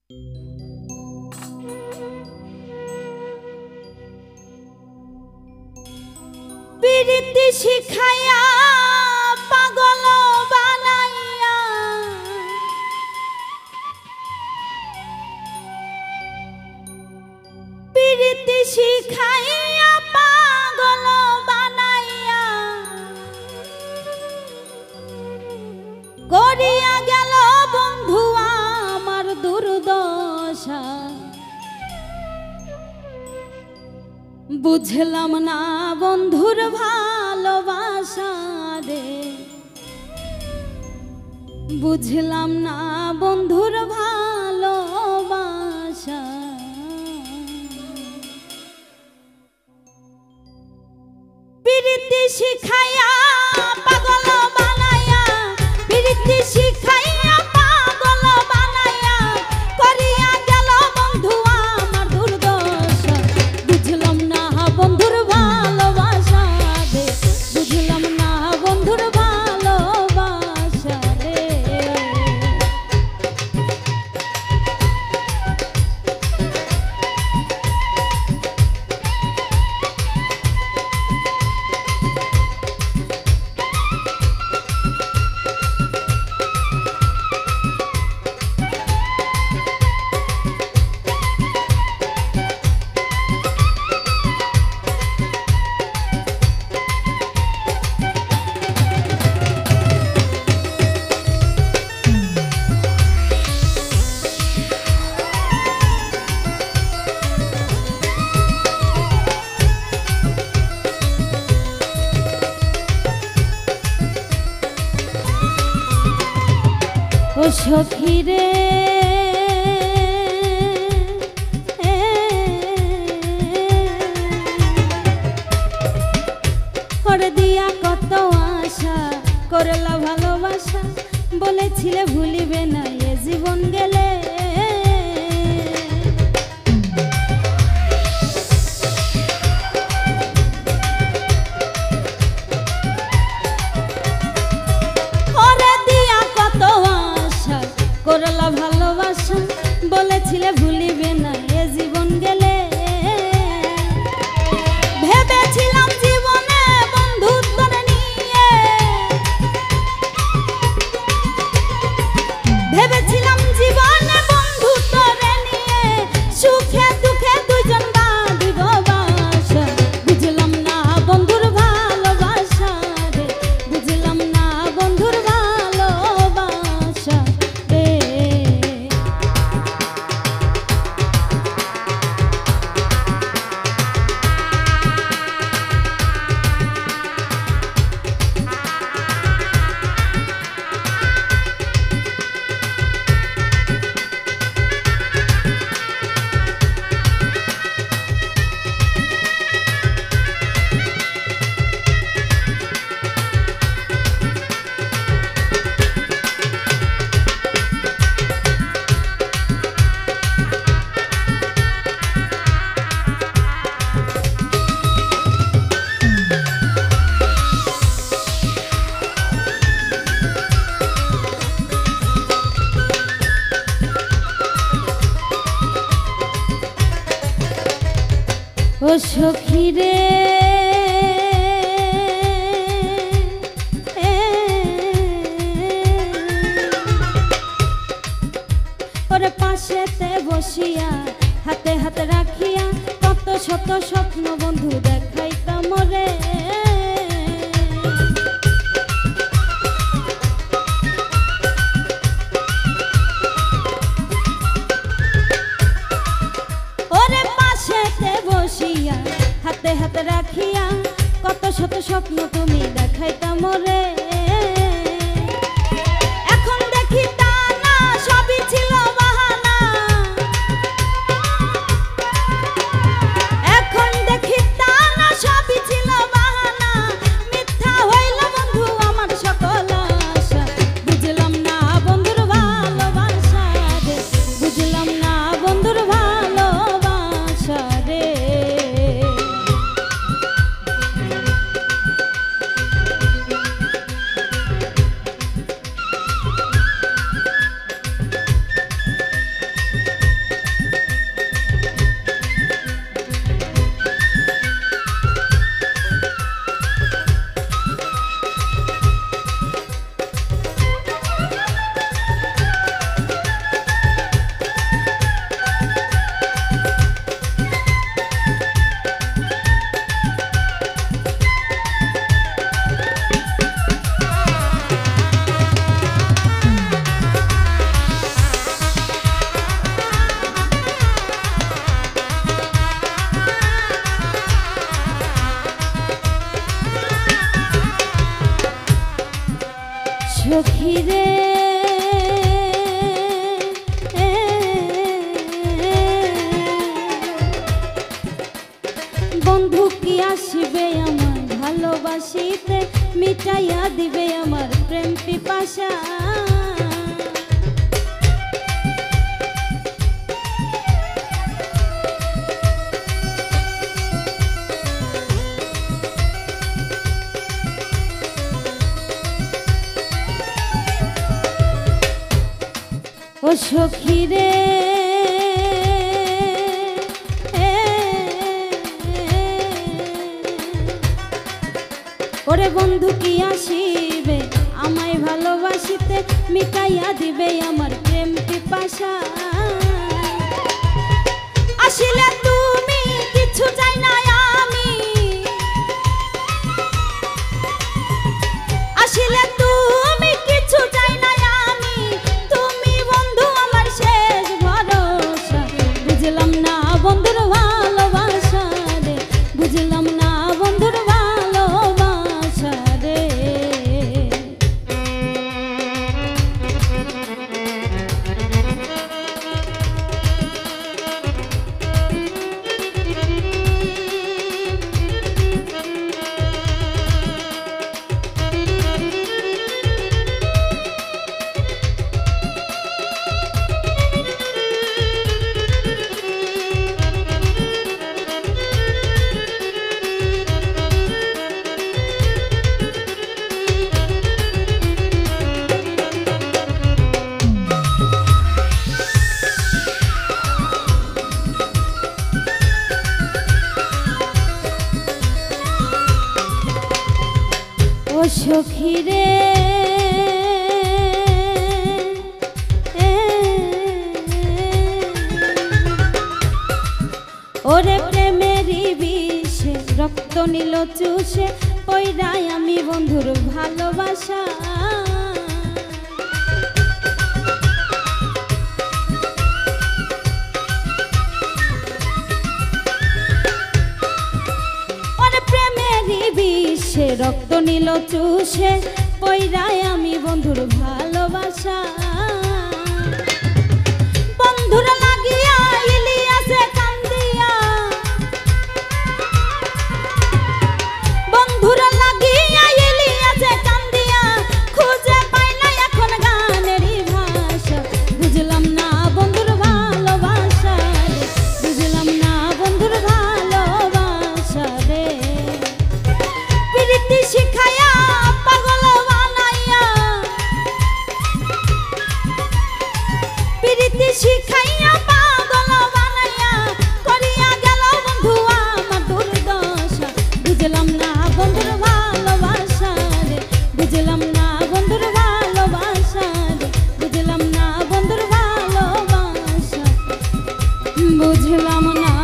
প্রীতি শিখাইয়া পাগল বানাইয়া প্রীতি শিখাইয়া পাগল বানাইয়া করিয়া গেল বন্ধু আমার দুর্দশা বুঝলাম না বন্ধুর ভালোবাসা রে বুঝলাম না বন্ধুর ভালোবাসা প্রীতি শিখাইয়া পাগল বানাইয়া প্রীতি শিখাইয়া পাগল বানাইয়া করিয়া গেল বন্ধু আমার দুর্দশা বুঝলাম না বন্ধুর ভালোবাসা রে বুঝলাম না বন্ধুর ভালোবাসা রে ও সখী রে করে দিয়া কত আশা করলা ভালোবাসা বলেছিলে ভুলিবে না এ জীবন গেলে করলা ভালোবাসা বলেছিলে ভুলিবে না এ জীবন গেলে ভেবেছিলাম জীবনে বন্ধুত্ব নিয়ে ভেবেছিলাম জীবনে বন্ধুত্ব নিয়ে সুখে দুঃখে দুজন বাঁধিব বাসা বুঝলাম না বন্ধুর ভালোবাসা রে বুঝলাম না বন্ধুর ভালোবাসা ও সখী রে ওরে পাশেতে বসিয়া হাতে হাতে রাখিয়া কত শত স্বপ্ন বন্ধু দেখাইতাম রে হাতে হাতে রাখিয়া কত শত স্বপ্ন তুমি দেখাইতাম রে এখন দেখি তা না সবই ছিল বাহানা এখন দেখি তা না সবই ছিল বাহানা মিথ্যা হইল বন্ধু আমার সকল আশা বুঝলাম না বন্ধুর ভালোবাসা রে বুঝলাম না বন্ধুর ভালোবাসা রে আসিবে আমায় ভালোবাসিতে, মিটাইয়া দিবে আমার প্রেম পিপাসা। ও সখী রে ওরে বন্ধু কি আসিবে আমায় ভালোবাসিতে, মিটাইয়া দিবে আমার প্রেম পিপাসা। আসিলে তুমি কিছু চাই না আমি, আসিলে তুমি কিছু চাই না আমি, তুমি বন্ধু আমার শেষ ভরসা। বুঝলাম না বন্ধুর ভালোবাসা রে, বুঝলাম না বন্ধুর ভালোবাসা রে। ও সখী রে ওরে প্রেমেরই বিষে রক্ত নিল চুষে, পইরাই আমি বন্ধুর ভালোবাসা। ওরে প্রেমেরই বিষে রক্ত নিল চুষে, পইরাই আমি বন্ধুর ভালোবাসা। বন্ধুরা লাগিয়া ইলিয়াসে কান্দিয়া, বন্ধুরা লাগিয়া ইলিয়াসে কান্দিয়া, খুঁজে পাই না এখন গানেরই ভাষা। বুঝলাম না বন্ধুর ভালোবাসা রে, বুঝলাম না বন্ধুর ভালোবাসা রে। প্রীতি শিখায়া পাগল বানাইয়া, প্রীতি শিখাইয়া পাগল বানাইয়া, করিয়া গেল বন্ধু আমার দুর্দশা। বুঝলাম না বন্ধুর ভালোবাসা রে, বুঝলাম না বন্ধুর ভালোবাসা রে, বুঝলাম না বন্ধুর ভালোবাসা, বুঝলাম না।